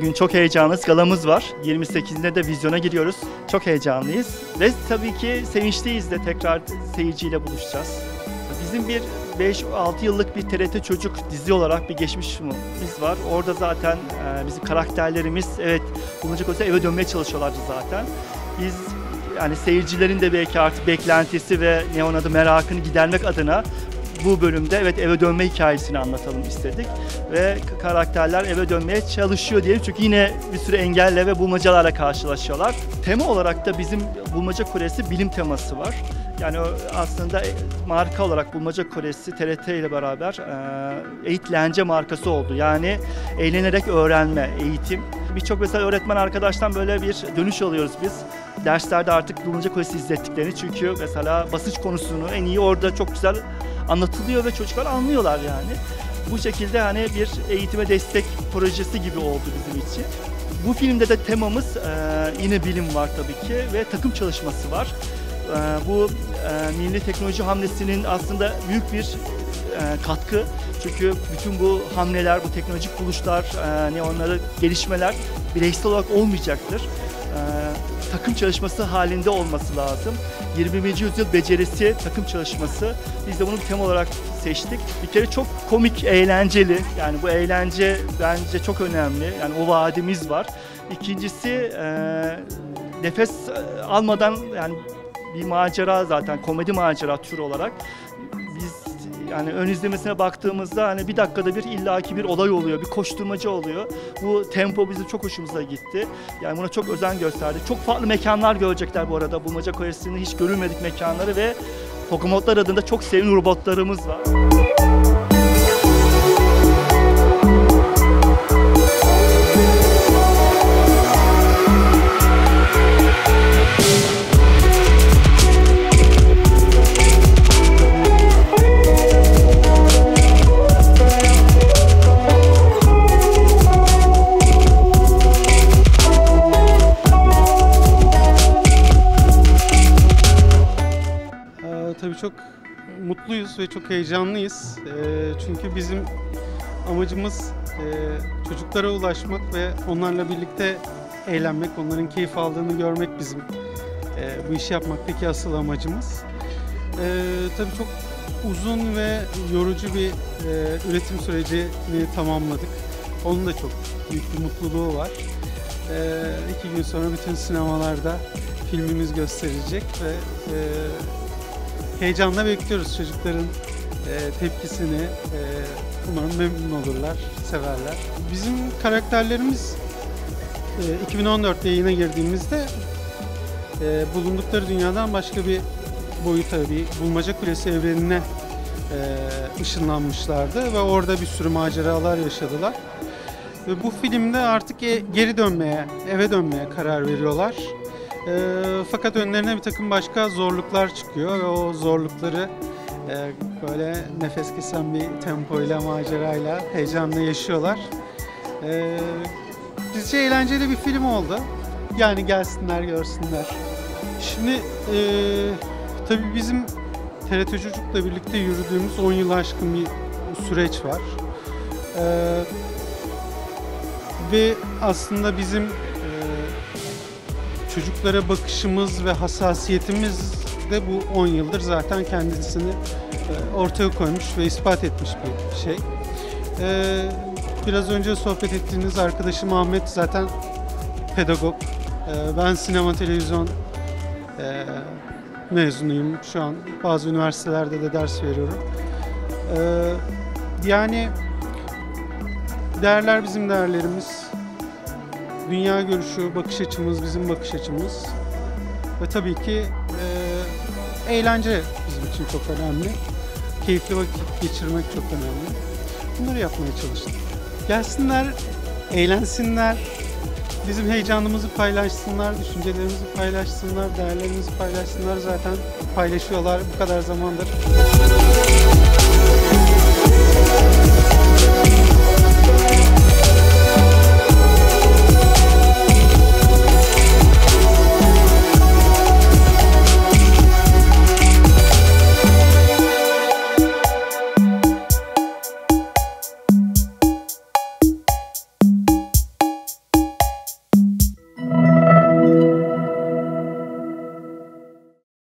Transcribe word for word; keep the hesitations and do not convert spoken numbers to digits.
Bugün çok heyecanlıyız. Galamız var. yirmi sekizinde de vizyona giriyoruz. Çok heyecanlıyız. Ve tabii ki sevinçliyiz de tekrar seyirciyle buluşacağız. Bizim bir beş altı yıllık bir T R T Çocuk dizi olarak bir geçmişimiz var. Orada zaten e, bizim karakterlerimiz evet bulunacak olsa eve dönmeye çalışıyorlardı zaten. Biz yani seyircilerin de belki artık beklentisi ve ne onun adı merakını gidermek adına bu bölümde evet eve dönme hikayesini anlatalım istedik. Ve karakterler eve dönmeye çalışıyor diyelim çünkü yine bir sürü engelle ve bulmacalarla karşılaşıyorlar. Tema olarak da bizim Bulmaca Kulesi bilim teması var. Yani aslında marka olarak Bulmaca Kulesi T R T ile beraber e, eğitlence markası oldu. Yani eğlenerek öğrenme, eğitim. Birçok mesela öğretmen arkadaştan böyle bir dönüş alıyoruz biz. Derslerde artık Bulmaca Kulesi izlettiklerini çünkü mesela basınç konusunu en iyi orada çok güzel anlatılıyor ve çocuklar anlıyorlar yani. Bu şekilde hani bir eğitime destek projesi gibi oldu bizim için. Bu filmde de temamız e, yine bilim var tabii ki ve takım çalışması var. E, bu e, milli teknoloji hamlesinin aslında büyük bir e, katkı. Çünkü bütün bu hamleler, bu teknolojik buluşlar, e, ne onları gelişmeler bireysel olarak olmayacaktır. E, takım çalışması halinde olması lazım. yirmi birinci yüzyıl becerisi, takım çalışması. Biz de bunu bir tema olarak seçtik. Bir kere çok komik, eğlenceli. Yani bu eğlence bence çok önemli. Yani o vaadimiz var. İkincisi e, nefes almadan yani bir macera zaten komedi macera tür olarak. Biz yani ön izlemesine baktığımızda hani bir dakikada bir illaki bir olay oluyor, bir koşturmaca oluyor. Bu tempo bizim çok hoşumuza gitti. Yani buna çok özen gösterdik. Çok farklı mekanlar görecekler bu arada. Bulmaca Kulesi'nin hiç görülmedik mekanları ve Pokemotlar adında çok sevimli robotlarımız var. Tabii çok mutluyuz ve çok heyecanlıyız. E, çünkü bizim amacımız e, çocuklara ulaşmak ve onlarla birlikte eğlenmek, onların keyif aldığını görmek bizim e, bu işi yapmaktaki asıl amacımız. E, tabii çok uzun ve yorucu bir e, üretim sürecini tamamladık. Onun da çok büyük bir mutluluğu var. E, iki gün sonra bütün sinemalarda filmimiz gösterilecek ve e, heyecanla bekliyoruz çocukların e, tepkisini. E, umarım memnun olurlar, severler. Bizim karakterlerimiz e, iki bin on dörtte yayına girdiğimizde e, bulundukları dünyadan başka bir boyuta, bir Bulmaca Kulesi evrenine e, ışınlanmışlardı ve orada bir sürü maceralar yaşadılar. Ve bu filmde artık e, geri dönmeye, eve dönmeye karar veriyorlar. E, fakat önlerine bir takım başka zorluklar çıkıyor ve o zorlukları e, böyle nefes kesen bir tempoyla, macerayla, heyecanla yaşıyorlar. E, bizce eğlenceli bir film oldu. Yani gelsinler, görsünler. Şimdi e, tabii bizim T R T Çocuk'la birlikte yürüdüğümüz on yıl aşkın bir süreç var. E, ve aslında bizim çocuklara bakışımız ve hassasiyetimiz de bu on yıldır zaten kendisini ortaya koymuş ve ispat etmiş bir şey. Biraz önce sohbet ettiğiniz arkadaşım Ahmet zaten pedagog. Ben sinema televizyon mezunuyum. Şu an bazı üniversitelerde de ders veriyorum. Yani değerler bizim değerlerimiz. Dünya görüşü, bakış açımız bizim bakış açımız ve tabii ki e, eğlence bizim için çok önemli. Keyifli vakit geçirmek çok önemli. Bunları yapmaya çalıştık. Gelsinler, eğlensinler, bizim heyecanımızı paylaşsınlar, düşüncelerimizi paylaşsınlar, değerlerimizi paylaşsınlar. Zaten paylaşıyorlar bu kadar zamandır.